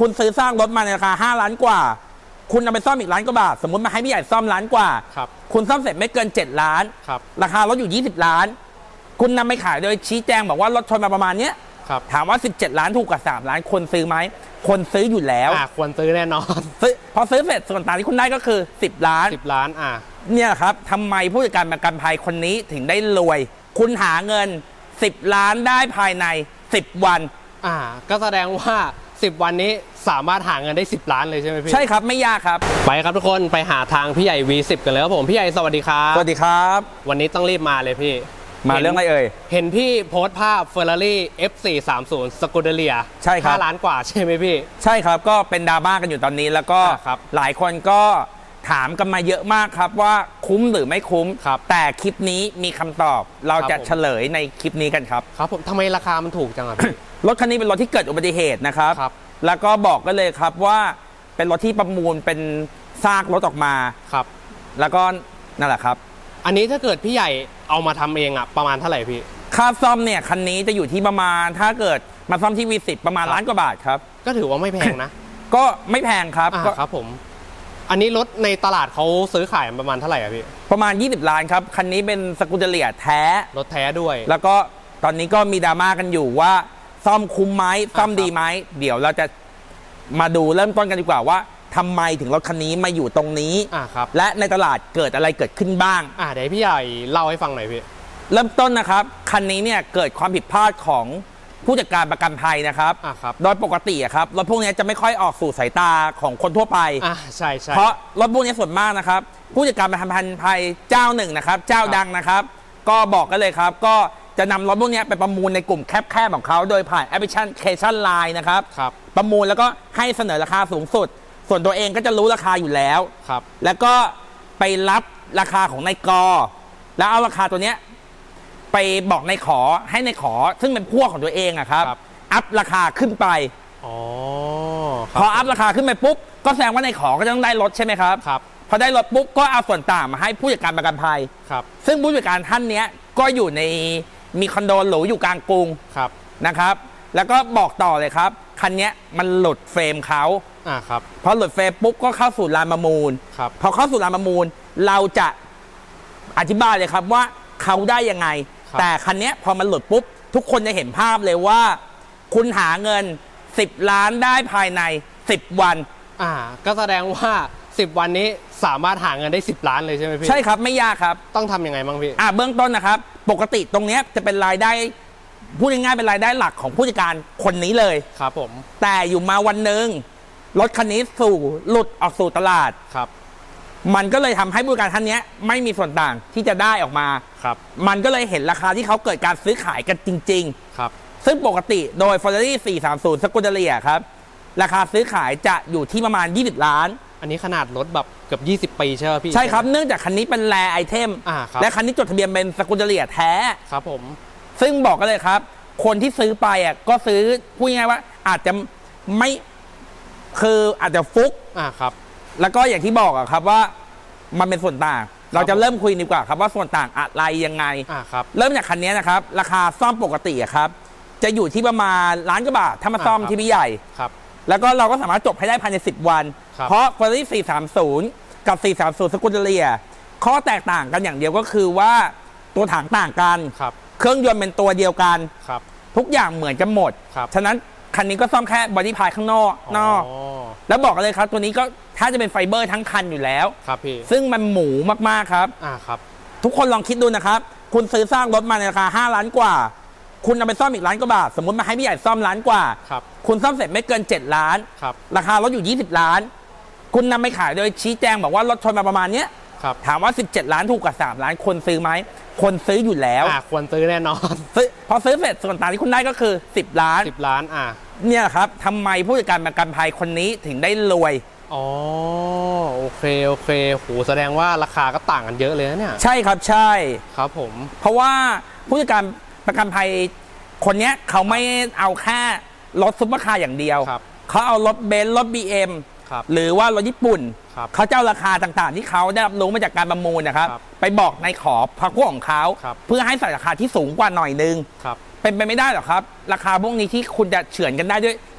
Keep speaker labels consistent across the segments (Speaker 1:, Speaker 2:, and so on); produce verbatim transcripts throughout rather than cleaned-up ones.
Speaker 1: คุณซื้อสร้างรถมาในราคาห้าล้านกว่าคุณเอาไปซ่อมอีกล้านกว่าบาทสมมติมาให้พี่ใหญ่ซ่อมล้านกว่า
Speaker 2: ครับ
Speaker 1: คุณซ่อมเสร็จไม่เกินเจ็ดล้าน
Speaker 2: ครับ
Speaker 1: ราคารถอยู่ยี่สิบล้านคุณนำไปขายโดยชี้แจงบอกว่ารถชนมาประมาณเนี้ยถามว่าสิบเจ็ดล้านถูกกว่าสามล้านคนซื้อไหมคนซื้ออยู่แล้ว
Speaker 2: อ่าควรซื้อแน่นอน
Speaker 1: พอซื้อเสร็จส่วนต่างที่คุณได้ก็คือสิบล้าน
Speaker 2: สิบล้านอ่า
Speaker 1: เนี่ยครับทำไมผู้จัดการประกันภัยคนนี้ถึงได้รวยคุณหาเงินสิบล้านได้ภายในสิบวัน
Speaker 2: อ่าก็แสดงว่าสิบวันนี้สามารถหาเงินได้สิบล้านเลยใช่ไหมพี่
Speaker 1: ใช่ครับไม่ยากครับ
Speaker 2: ไปครับทุกคนไปหาทางพี่ใหญ่ วี สิบ กันเลยครับผมพี่ใหญ่สวัสดีครับ
Speaker 1: สวัสดีครับ
Speaker 2: วันนี้ต้องรีบมาเลยพี่
Speaker 1: มาเรื่องอะไรเอ่ย
Speaker 2: เห็นพี่โพสต์ภาพ Ferrari เอฟ สี่สามศูนย์ Scuderia
Speaker 1: ใช่ครับ
Speaker 2: ห้าล้านกว่าใช่ไหมพี่
Speaker 1: ใช่ครับก็เป็นดราม่ากันอยู่ตอนนี้แล้วก็หลายคนก็ถามกันมาเยอะมากครับว่าคุ้มหรือไม่คุ้มแต่คลิปนี้มีคำตอบเราจะเฉลยในคลิปนี้กันครับ
Speaker 2: ครับผมทำไมราคามันถูกจังอ่ะพี่
Speaker 1: รถคันนี้เป็นรถที่เกิดอุบัติเหตุนะครับแล้วก็บอกกันเลยครับว่าเป็นรถที่ประมูลเป็นซากรถออกมา
Speaker 2: ครับ
Speaker 1: แล้วก็นั่นแหละครับ
Speaker 2: อันนี้ถ้าเกิดพี่ใหญ่เอามาทำเองอ่ะประมาณเท่าไหร่พี่
Speaker 1: ค่าซ่อมเนี่ยคันนี้จะอยู่ที่ประมาณถ้าเกิดมาซ่อมที่ วี สิบ ประมาณล้านกว่าบาทครับ
Speaker 2: ก็ถือว่าไม่แพงนะ
Speaker 1: ก็ไม่แพงครับ
Speaker 2: ครับผมอันนี้รถในตลาดเขาซื้อขายประมาณเท่าไหร่อะพี่
Speaker 1: ประมาณยี่สิบล้านครับคันนี้เป็นสกูเดเรียแท้
Speaker 2: รถแท้ด้วย
Speaker 1: แล้วก็ตอนนี้ก็มีดราม่ากันอยู่ว่าซ่อมคุ้มไหมซ่อมดีไหมเดี๋ยวเราจะมาดูเริ่มต้นกันดีกว่าว่าทำไมถึงรถคันนี้มาอยู่ตรงนี้และในตลาดเกิดอะไรเกิดขึ้นบ้าง
Speaker 2: อ่าเดี๋ยวพี่ใหญ่เล่าให้ฟังหน่อยพี่
Speaker 1: เริ่มต้นนะครับคันนี้เนี่ยเกิดความผิดพลาดของผู้จัดการประกันภัยนะครับโดยปกติครับรถพวกนี้จะไม่ค่อยออกสู่สายตาของคนทั่วไป
Speaker 2: อ่าใช่ใช่
Speaker 1: เพราะรถพวกนี้ส่วนมากนะครับผู้จัดการประกันภัยเจ้าหนึ่งนะครับเจ้าดังนะครับก็บอกกันเลยครับก็จะนำรถพวกนี้ไปประมูลในกลุ่มแคบๆของเขาโดยผ่านแอปพลิเคชัน ไลน์ นะครับประมูลแล้วก็ให้เสนอราคาสูงสุดส่วนตัวเองก็จะรู้ราคาอยู่แล้ว
Speaker 2: ครับ
Speaker 1: แล้วก็ไปรับราคาของนายกอแล้วเอาราคาตัวเนี้ยไปบอกนายขอให้นายขอซึ่งเป็นพวกของตัวเองอะครับอัพราคาขึ้นไป
Speaker 2: อ๋อ
Speaker 1: พออัพราคาขึ้นไปปุ๊บก็แสดงว่านายขอก็ต้องได้รถใช่ไหมครับ
Speaker 2: ครับ
Speaker 1: พอได้รถปุ๊บก็เอาส่วนต่างมาให้ผู้จัดการประกันภัย
Speaker 2: ครับ
Speaker 1: ซึ่งผู้จัดการท่านนี้ก็อยู่ในมีคอนโดหรูอยู่กลางกรุง
Speaker 2: ครับ
Speaker 1: นะครับแล้วก็บอกต่อเลยครับคันนี้มันหลุดเฟรมเขา
Speaker 2: อ่าครับ
Speaker 1: พอหลุดเฟรมปุ๊บก็เข้าสู่ลานประมูล
Speaker 2: ครับ
Speaker 1: พอเข้าสู่ลานประมูลเราจะอธิบายเลยครับว่าเขาได้ยังไงแต่คันนี้พอมันหลุดปุ๊บทุกคนจะเห็นภาพเลยว่าคุณหาเงินสิบล้านได้ภายในสิบวัน
Speaker 2: อ่าก็แสดงว่าสิบวันนี้สามารถหาเงินได้สิบล้านเลยใช่ไหมพี่
Speaker 1: ใช่ครับไม่ยากครับ
Speaker 2: ต้องทำยังไงบ้างพี่
Speaker 1: อ่าเบื้องต้นนะครับปกติตรงนี้จะเป็นรายได้พูดง่ายๆเป็นรายได้หลักของผู้จัดการคนนี้เลย
Speaker 2: ครับผม
Speaker 1: แต่อยู่มาวันหนึ่งรถคันนี้สู่หลุดออกสู่ตลาด
Speaker 2: ครับ
Speaker 1: มันก็เลยทำให้ผู้จัดการท่านนี้ไม่มีส่วนต่างที่จะได้ออกมา
Speaker 2: ครับ
Speaker 1: มันก็เลยเห็นราคาที่เขาเกิดการซื้อขายกันจริง
Speaker 2: ๆครับ
Speaker 1: ซึ่งปกติโดย Ferrari สี่สามศูนย์ Scuderia ครับราคาซื้อขายจะอยู่ที่ประมาณยี่สิบล้าน
Speaker 2: อันนี้ขนาดรถแบบเกือบยี่สิบปีใช่ไหมพี่
Speaker 1: ใช่ครับเนื่องจากคันนี้เป็นแรไอเทมและคันนี้จดทะเบียนเป็น Scuderia แท้
Speaker 2: ครับผม
Speaker 1: ซึ่งบอกกันเลยครับคนที่ซื้อไปอ่ะก็ซื้อพูดง่ายๆว่าอาจจะไม่คืออาจจะฟุก
Speaker 2: อ่าครับ
Speaker 1: แล้วก็อย่างที่บอกอะครับว่ามันเป็นส่วนต่างเราจะเริ่มคุยดีกว่าครับว่าส่วนต่างอะไรยังไง
Speaker 2: อ่าครับ
Speaker 1: เริ่มจากคันนี้นะครับราคาซ่อมปกติอะครับจะอยู่ที่ประมาณล้านกว่าบาทถ้ามาซ่อมที่พี่ใหญ่
Speaker 2: ครับ
Speaker 1: แล้วก็เราก็สามารถจบให้ได้ภายในสิบวันเพราะ Ferrari สี่สามศูนย์กับสี่สามศูนย์ Scuderia ข้อแตกต่างกันอย่างเดียวก็คือว่าตัวถังต่างกันเครื่องยนต์เป็นตัวเดียวกันทุกอย่างเหมือนกันหมดฉะนั้นคันนี้ก็ซ่อมแค่บอดี้พายข้างนอกนอกแล้วบอกกันเลยครับตัวนี้ก็ถ้าจะเป็นไฟเบอร์ทั้งคันอยู่แล้ว
Speaker 2: ครับพี่
Speaker 1: ซึ่งมันหมูมากๆครับ
Speaker 2: อ่าครับ
Speaker 1: ทุกคนลองคิดดูนะครับคุณซื้อสร้างรถมาในราคาห้าล้านกว่าคุณเอาไปซ่อมอีกล้านกว่าบาทสมมติมาให้พี่ใหญ่ซ่อมล้านกว่าคุณซ่อมเสร็จไม่เกินเจ็ดล้านราคารถอยู่ยี่สิบล้านคุณนำไปขายโดยชี้แจงบอกว่ารถชนมาประมาณเนี้ยถามว่าสิบเจ็ดล้านถูกกว่าสามล้านคนซื้อไหมคนซื้ออยู่แล้ว
Speaker 2: อ่าควรซื้อแน่นอน
Speaker 1: พอซื้อเสร็จส่วนต่างที่คุณได้ก็คือสิบล้าน
Speaker 2: สิบล้านอ่า
Speaker 1: เนี่ยครับทำไมผู้จัดการประกันภัยคนนี้ถึงได้รวย
Speaker 2: อ๋อโอเคโอเคโหแสดงว่าราคาก็ต่างกันเยอะเลยนะเนี่ย
Speaker 1: ใช่ครับใช่
Speaker 2: ครับผม
Speaker 1: เพราะว่าผู้จัดการประกันภัยคนนี้เขาไม่เอาแค่รถซุปเปอร์คาร์อย่างเดียวเขาเอารถเบนซ์รถ บี เอ็ม หรือว่ารถญี่ปุ่นเขาเจ้าราคาต่างๆที่เขาได้รับรู้มาจากการประมูลนะครับไปบอกในขอพรรคพวกของเขาเพื่อให้ใส่ราคาที่สูงกว่าหน่อยนึงเป็นไปไม่ได้หรอกครับราคาพวกนี้ที่คุณจะเฉือนกันได้ด้วย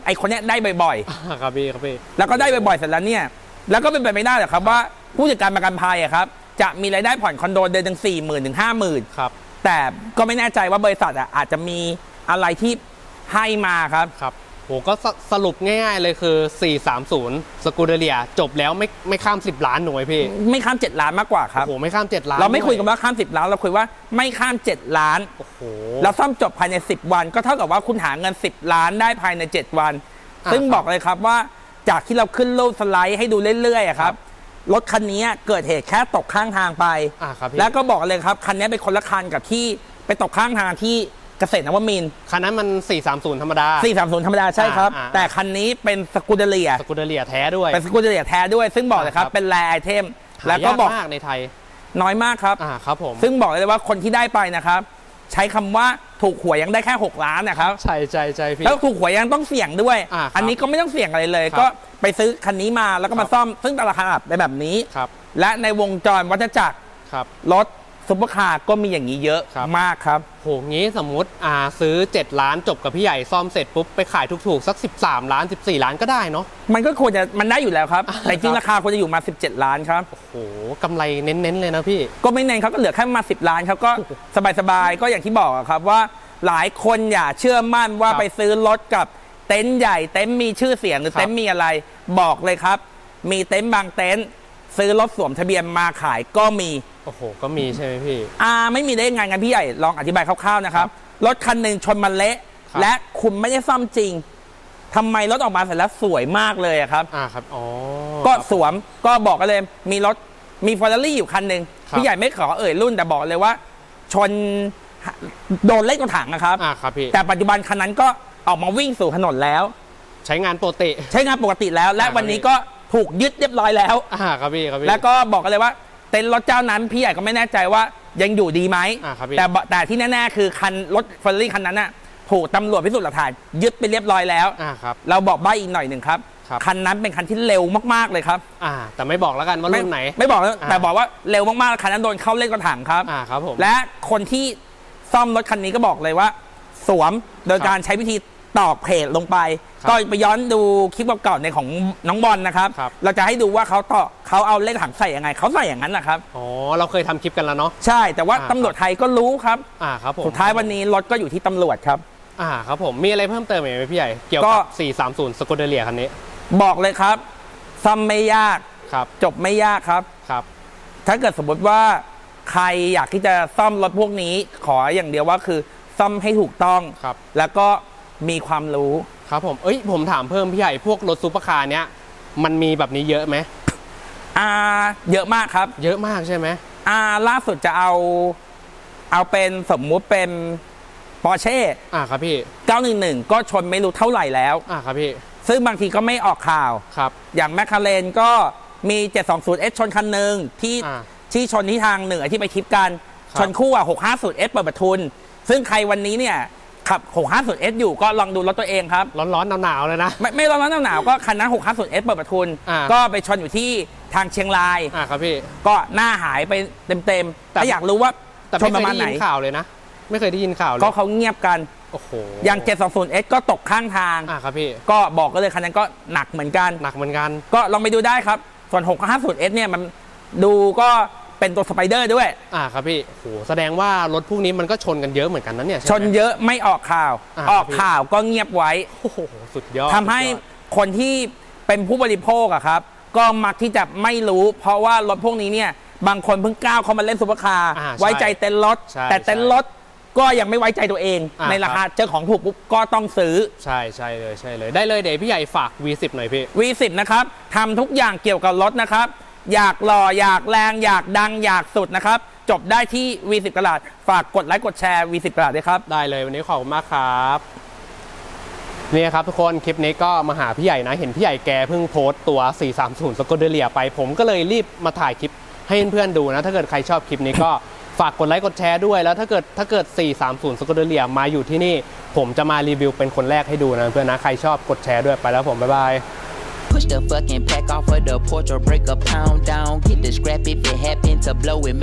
Speaker 1: ไอ้คนเนี้ยได้บ่อย
Speaker 2: ๆครับพี่ครับพี่
Speaker 1: แล้วก็ได้บ่อยๆเสร็จแล้วเนี่ยแล้วก็เป็นไปไม่ได้หรอกครับว่าผู้จัดการประกันภัยอะครับจะมีรายได้ผ่อนคอนโดเดือนถึงสี่หมื่นถึงห้าหมื่น
Speaker 2: ครับ
Speaker 1: แต่ก็ไม่แน่ใจว่าบริษัทอะอาจจะมีอะไรที่ให้มาครับ
Speaker 2: ครับโหก็สรุปง่ายๆเลยคือสี่สามศูนย์สกูเดเลียจบแล้วไม่ไม่ข้ามสิบล้านหน่วยพี่
Speaker 1: ไม่ข้ามเจ็ดล้านมากกว่าครับ
Speaker 2: โหไม่ข้ามเจ็ดล้าน
Speaker 1: เราไม่คุยกันว่าข้ามสิบล้านเราคุยว่าไม่ข้ามเจ็ดล้าน
Speaker 2: โอ้โห
Speaker 1: เราซ่อมจบภายในสิบวันก็เท่ากับว่าคุณหาเงินสิบล้านได้ภายในเจ็ดวันซึ่งบอกเลยครับว่าจากที่เราขึ้นรูปสไลด์ให้ดูเรื่อยๆครับรถคันนี้เกิดเหตุแค่ตกข้างทางไปแล้วก็บอกเลยครับคันนี้เป็นคนละคันกับที่ไปตกข้างทางที่เกษตรนวมินทร์
Speaker 2: คันนั้นมันสี่สามศูนย์ธรรมดา
Speaker 1: สี่สามศูนย์ธรรมดาใช่ครับแต่คันนี้เป็นสกูเดเลีย
Speaker 2: สกูเดเลียแท้ด้วย
Speaker 1: เป็นสกูเดเลียแท้ด้วยซึ่งบอกเลยครับเป็นแรไอเทม
Speaker 2: แล้วก็บอกมากในไทย
Speaker 1: น้อยมากครับ
Speaker 2: อ่าครับผม
Speaker 1: ซึ่งบอกเลยว่าคนที่ได้ไปนะครับใช้คำว่าถูกหวยยังได้แค่หกล้านนะครับ
Speaker 2: ใช่ใช่ใช่พี่
Speaker 1: แล้วถูกหวยยังต้องเสี่ยงด้วย อ, อันนี้ก็ไม่ต้องเสี่ยงอะไรเลยก็ไปซื้อคันนี้มาแล้วก็มาซ่อมซึ่งราคาเป็นแบบนี้และในวงจรวัฏจักรรถซุปเปอร์คาร์ก็มีอย่างนี้เยอะมากครับ
Speaker 2: โหงี้สมมุติอ่าซื้อเจ็ดล้านจบกับพี่ใหญ่ซ่อมเสร็จปุ๊บไปขายถูกๆสักสิบสามล้านสิบสี่ล้านก็ได้เนาะ
Speaker 1: มันก็ควรจะมันได้อยู่แล้วครับแต่จริงราคาควรจะอยู่มาสิบเจ็ดล้านครับ
Speaker 2: โอ้โหกำไรเน้นๆเลยนะพี่
Speaker 1: ก็ไม่เน้นเขาก็เหลือแค่มาสิบล้านเขาก็สบายๆก็อย่างที่บอกครับว่าหลายคนอย่าเชื่อมั่นว่าไปซื้อรถกับเต็นท์ใหญ่เต็นท์มีชื่อเสียงหรือเต็นท์มีอะไรบอกเลยครับมีเต็นท์บางเต็นท์ซื้อรถสวมทะเบียนมาขายก็มี
Speaker 2: โอ้โหก็มีใช่ไหมพี่
Speaker 1: อ่าไม่มีได้ยังไงงั้นพี่ใหญ่ลองอธิบายคร่าวๆนะครับรถคันหนึ่งชนมันเละและคุณไม่ได้ซ่อมจริงทำไมรถออกมาเสร็จแล้วสวยมากเลยครับ
Speaker 2: อ่าครับอ๋อ
Speaker 1: ก็สวมก็บอกกันเลยมีรถมีฟอร์รารี่อยู่คันหนึ่งพี่ใหญ่ไม่ขอเอ่ยรุ่นแต่บอกเลยว่าชนโดนเล่นกระถางนะครับ
Speaker 2: อ่าครับพี่
Speaker 1: แต่ปัจจุบันคันนั้นก็ออกมาวิ่งสู่ถนนแล้ว
Speaker 2: ใช้งานปกติ
Speaker 1: ใช้งานปกติแล้วและวันนี้ก็ถูกยึดเรียบร้อยแล้ว
Speaker 2: อ่าครับพี่ครับพี่
Speaker 1: แล้วก็บอกกันเลยว่าเต็นท์รถเจ้านั้นพี่ใหญ่ก็ไม่แน่ใจว่ายังอยู่ดีไหมแต่แต่ที่แน่ๆคือคันรถฟอร์รารี่คันนั้นน่ะถูกตำรวจพิสูจน์หลักฐานยึดไปเรียบร้อยแล้วเราบอกใบ้อีกหน่อยหนึ่งครับคันนั้นเป็นคันที่เร็วมากๆเลยครับ
Speaker 2: อ่าแต่ไม่บอกแล้วกันว่ารุ่นไหน
Speaker 1: ไม่บอกแต่บอกว่าเร็วมากๆคันนั้นโดนเข้าเล่นกระถางครับ
Speaker 2: อ่าครับผม
Speaker 1: และคนที่ซ่อมรถคันนี้ก็บอกเลยว่าสวมโดยการใช้วิธีตอกเพจลงไปก็ไปย้อนดูคลิปเก่าๆในของน้องบอลนะครับเราจะให้ดูว่าเขาต่อเขาเอาเลขถังใส่ยังไงเขาใส่อย่างนั้นนะครับ
Speaker 2: อ๋อเราเคยทำคลิปกันแล้วเนาะ
Speaker 1: ใช่แต่ว่าตำรวจไทยก็รู้ครับ
Speaker 2: อ่าครับผม
Speaker 1: สุดท้ายวันนี้รถก็อยู่ที่ตำรวจครับ
Speaker 2: อ่าครับผมมีอะไรเพิ่มเติมไหมพี่ใหญ่เกี่ยวกับสี่สามศูนย์สกูเดเลียคันนี้
Speaker 1: บอกเลยครับซ่อมไม่ยาก
Speaker 2: ครับ
Speaker 1: จบไม่ยากครับ
Speaker 2: ครับ
Speaker 1: ถ้าเกิดสมมติว่าใครอยากที่จะซ่อมรถพวกนี้ขออย่างเดียวว่าคือซ่อมให้ถูกต้อง
Speaker 2: ครับ
Speaker 1: แล้วก็มีความรู้
Speaker 2: ครับผมเอ้ยผมถามเพิ่มพี่ใหญ่พวกรถซุปเปอร์คาร์เนี้ยมันมีแบบนี้เยอะไหม
Speaker 1: อ่าเยอะมากครับ
Speaker 2: เยอะมากใช่ไหม
Speaker 1: อ่าล่าสุดจะเอาเอาเป็นสมมุติเป็นปอร์เช่
Speaker 2: อ่าครับพี่
Speaker 1: เก้าหนึ่งหนึ่งก็ชนไม่รู้เท่าไหร่แล้ว
Speaker 2: อ่าครับพี่
Speaker 1: ซึ่งบางทีก็ไม่ออกข่าว
Speaker 2: ครับ
Speaker 1: อย่างแมคคาเรนก็มีเจ็ดสองศูนย์เอสชนคันหนึ่งที่ที่ชนที่ทางเหนือที่ไปทริปกันชนคู่อ่ะหกห้าศูนย์เอสเปิดประทุนซึ่งใครวันนี้เนี่ยขับหกห้าศูนย์เอสอยู่ก็ลองดูรถตัวเองครับ
Speaker 2: ร้อนๆหนาวๆเลยนะ
Speaker 1: ไม่ไม่ร้อนๆหนาวๆก็คันนั้นหกห้าศูนย์เอสเปิดประทุนก็ไปชนอยู่ที่ทางเชียงราย
Speaker 2: อ่าครับพี่
Speaker 1: ก็หน้าหายไปเต็มๆถ้าอยากรู้ว่าชนประมาณไหน
Speaker 2: ข่าวเลยนะไม่เคยได้ยินข่าวเลย
Speaker 1: ก็เขาเงียบกัน
Speaker 2: โอ้โห
Speaker 1: อย่างเจ็ดสองศูนย์เอสก็ตกข้างทาง
Speaker 2: อ่าครับพี่
Speaker 1: ก็บอกก็เลยคันนั้นก็หนักเหมือนกัน
Speaker 2: หนักเหมือนกัน
Speaker 1: ก็ลองไปดูได้ครับส่วนหกห้าศูนย์เอสเนี่ยมันดูก็เป็นตัวสไปเดอร์ด้วย
Speaker 2: อ่าครับพี่โหแสดงว่ารถพวกนี้มันก็ชนกันเยอะเหมือนกันนะเนี่ย
Speaker 1: ชนเยอะไม่ออกข่าวออกข่าวก็เงียบไว้
Speaker 2: โอ้โหสุดยอด
Speaker 1: ทำให้คนที่เป็นผู้บริโภคอะครับก็มักที่จะไม่รู้เพราะว่ารถพวกนี้เนี่ยบางคนเพิ่งก้าวเข้ามาเล่นซุปเปอร์คาร์ไว้ใจเต็นท์รถแต่เต็นท์รถก็ยังไม่ไว้ใจตัวเองในราคาเจอของถูกปุ๊บก็ต้องซื้อ
Speaker 2: ใช่ใช่เลยใช่เลยได้เลยเดี๋ยวพี่ใหญ่ฝาก วี สิบ หน่อยพี่
Speaker 1: วี สิบ นะครับทำทุกอย่างเกี่ยวกับรถนะครับอยากหล่ออยากแรงอยากดังอยากสุดนะครับจบได้ที่ วี สิบ กะรัตฝากกดไลค์กดแชร์ วี สิบ กะรัตด้วยครับ
Speaker 2: ได้เลยวันนี้ขอบคุณมากครับนี่ครับทุกคนคลิปนี้ก็มาหาพี่ใหญ่นะเห็นพี่ใหญ่แกเพิ่งโพสต์ตัวสี่สามศูนย์สกูเดเลียไปผมก็เลยรีบมาถ่ายคลิปให้เพื่อนๆดูนะถ้าเกิดใครชอบคลิปนี้ก็ฝากกดไลค์กดแชร์ด้วยแล้วถ้าเกิดถ้าเกิดสี่สามศูนย์สกูเดเลียมาอยู่ที่นี่ผมจะมารีวิวเป็นคนแรกให้ดูนะเพื่อนนะใครชอบกดแชร์ด้วยไปแล้วผมบ๊ายบาย
Speaker 3: Push the fucking pack off of the porch or break a pound down. Get the scrap if it happen to blow it.